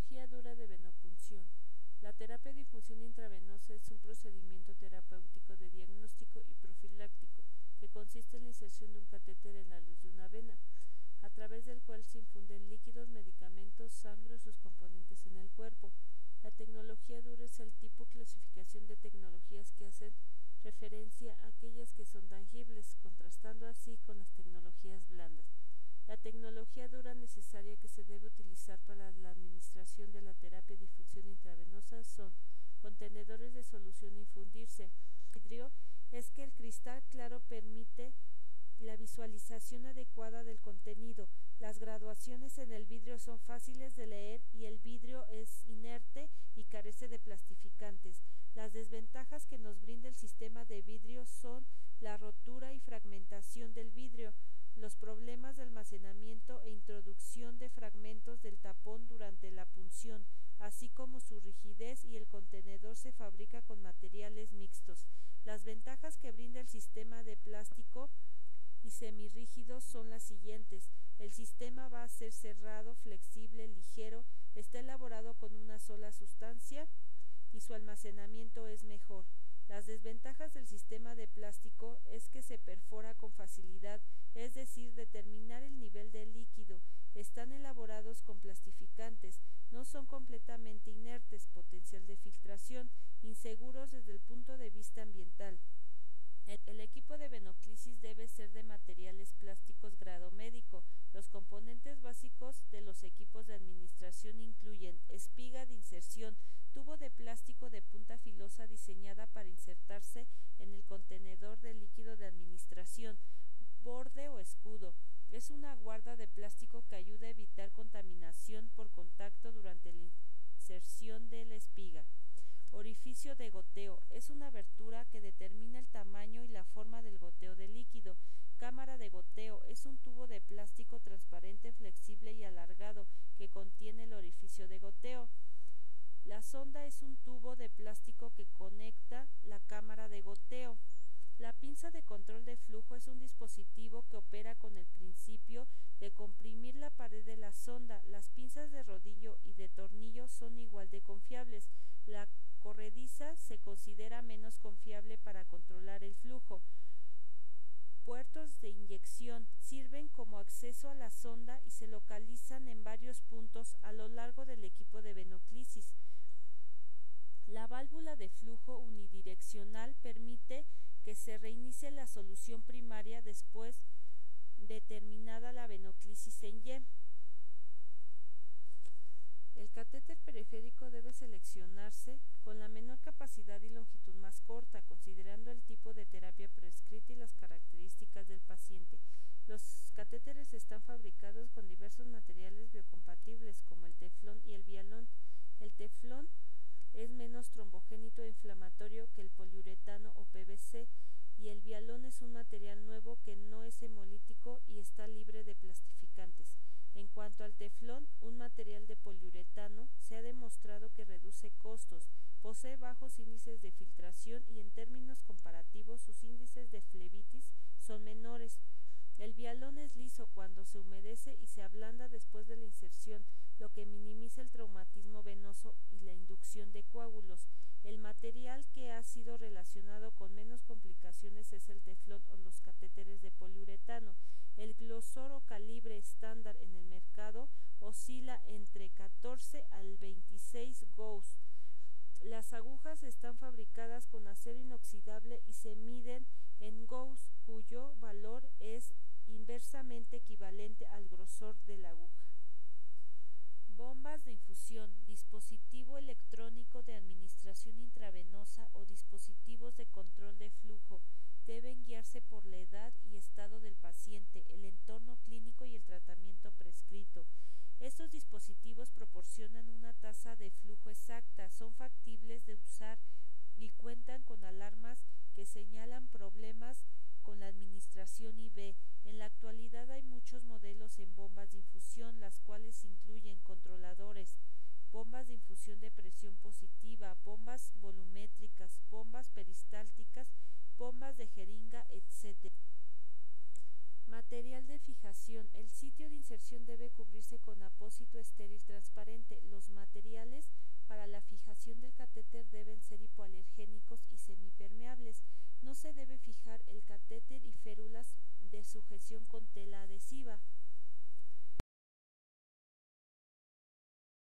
Tecnología dura de venopunción. La terapia de infusión intravenosa es un procedimiento terapéutico de diagnóstico y profiláctico que consiste en la inserción de un catéter en la luz de una vena, a través del cual se infunden líquidos, medicamentos, sangre o sus componentes en el cuerpo. La tecnología dura es el tipo clasificación de tecnologías que hacen referencia a aquellas que son tangibles, contrastando así con las tecnologías blandas. La tecnología dura necesaria que se debe utilizar para la administración de la terapia de infusión intravenosa son contenedores de solución a infundirse. El vidrio es que el cristal claro permite la visualización adecuada del contenido. Las graduaciones en el vidrio son fáciles de leer y el vidrio es inerte y carece de plastificantes. Las desventajas que nos brinda el sistema de vidrio son la rotura y fragmentación del vidrio, los problemas de almacenamiento e introducción de fragmentos del tapón durante la punción, así como su rigidez, y el contenedor se fabrica con materiales mixtos. Las ventajas que brinda el sistema de plástico y semirrígidos son las siguientes. El sistema va a ser cerrado, flexible, ligero, está elaborado con una sola sustancia y su almacenamiento es mejor. Las desventajas del sistema de plástico es que se perfora con facilidad, es decir, determinar el nivel del líquido. Están elaborados con plastificantes, no son completamente inertes, potencial de filtración, inseguros desde el punto de vista ambiental. El equipo de venoclisis debe ser de materiales plásticos grado médico. Los componentes básicos de los equipos de administración incluyen espiga de inserción, tubo de plástico de punta filosa diseñada para insertarse en el contenedor de líquido de administración, borde o escudo. Es una guarda de plástico que ayuda a evitar contaminación por contacto durante la inserción de la espiga. Orificio de goteo. Es una abertura que determina el tamaño y la forma del goteo de líquido. Cámara de goteo. Es un tubo de plástico transparente, flexible y alargado que contiene el orificio de goteo. La sonda es un tubo de plástico que conecta la cámara de goteo. La pinza de control de flujo es un dispositivo que opera con el principio de comprimir la pared de la sonda. Las pinzas de rodillo y de tornillo son igual de confiables. La corrediza se considera menos confiable para controlar el flujo. Puertos de inyección sirven como acceso a la sonda y se localizan en varios puntos a lo largo del equipo de venoclisis. La válvula de flujo unidireccional permite que se reinicie la solución primaria después de terminada la venoclisis en Y. El catéter periférico debe seleccionarse con la menor capacidad y longitud más corta, considerando el tipo de terapia prescrita y las características del paciente. Los catéteres están fabricados con diversos materiales biocompatibles como el teflón y el vialón. El teflón es menos trombogénico e inflamatorio que el poliuretano o PVC, y el vialón es un material nuevo que no es hemolítico y está libre de plastificantes. En cuanto al teflón, un material de poliuretano, se ha demostrado que reduce costos, posee bajos índices de filtración y en términos comparativos sus índices de flebitis son menores. El vialón es liso cuando se humedece y se ablanda después de la inserción, lo que minimiza el traumatismo venoso y la inducción de coágulos. El material que ha sido relacionado con menos complicaciones es el teflón o los catéteres de poliuretano. El grosor o calibre estándar en el mercado oscila entre 14 al 26 Gauss. Las agujas están fabricadas con acero inoxidable y se miden en Gauss, cuyo valor es inversamente equivalente al grosor de la aguja. Bombas de infusión, dispositivo electrónico de administración intravenosa o dispositivos de control de flujo deben guiarse por la edad y estado del paciente, el entorno clínico y el tratamiento prescrito. Estos dispositivos proporcionan una tasa de flujo exacta, son factibles de usar y cuentan con alarmas que señalan problemas con la administración IV. En la actualidad hay muchos modelos en bombas de infusión, las cuales incluyen controladores, bombas de infusión de presión positiva, bombas volumétricas, bombas peristálticas, bombas de jeringa, etc. Material de fijación. El sitio de inserción debe cubrirse con apósito estéril transparente. Los materiales para la fijación del catéter deben ser hipoalergénicos y semipermeables. No se debe fijar el catéter y férulas de sujeción con tela adhesiva.